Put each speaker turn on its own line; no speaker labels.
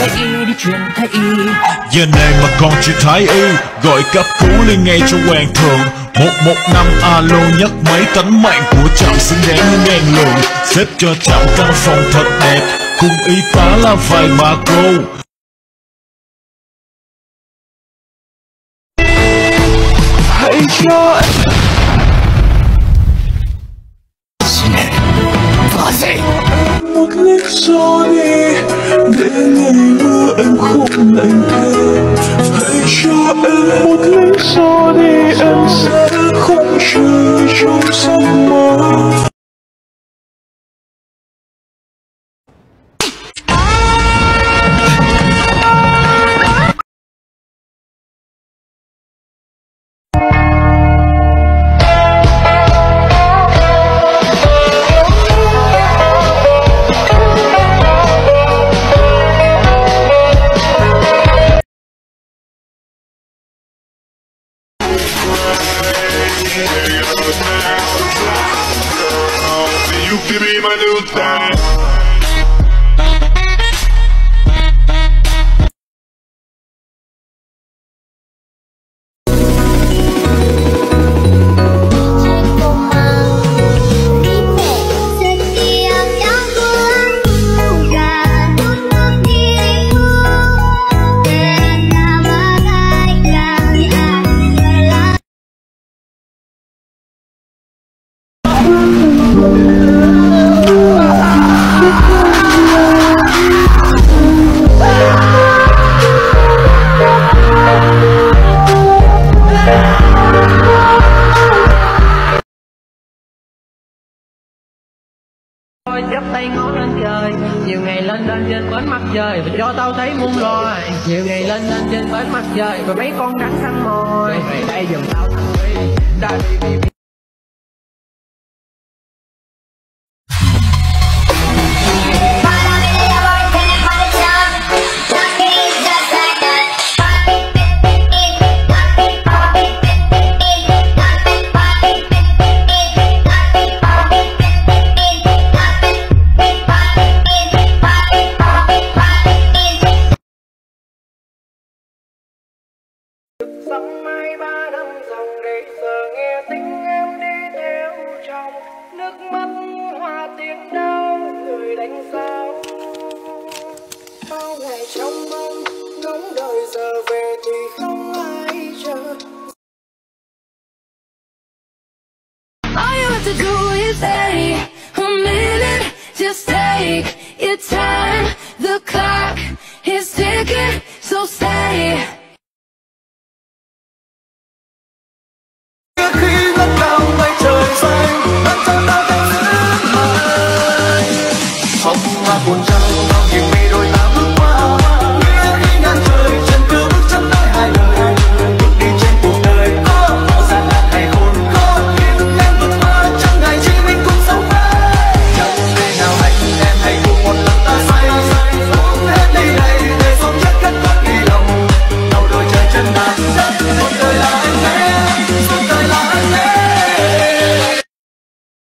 Thái y đi truyền Thái y.
Giờ này mà còn chuyện Thái y, gọi cấp cứu liên ngay cho hoàng thượng. 115 alo nhấc máy, tánh mạng của trạm xứng đáng như ngàn lượng. Xếp cho trạm căn phòng thật đẹp, cùng y tá là vài bà cô.
Hãy cho
Có gì?
một lý do đi để ngày mưa em không lạnh thêm. Hãy cho em một lý do đi, em sẽ không chờ trong giấc mơ.
You can be my new thing.
Chắp tay ngó lên trời, nhiều ngày lên lên trên bến mặt trời và cho tao thấy muôn loài. Nhiều ngày lên lên trên bến mặt trời và mấy con rắn săn mồi. Về đây giùm tao thằng Huy, đã đi.
Sóng mai 3 năm dòng để giờ nghe tiếng em đi theo trong nước mắt hoa tiếng đau người đánh sao. Bao ngày trong mong ngóng đợi giờ về thì không ai chờ.
All you have to do is take a minute, just take your time. The clock is ticking, so stay.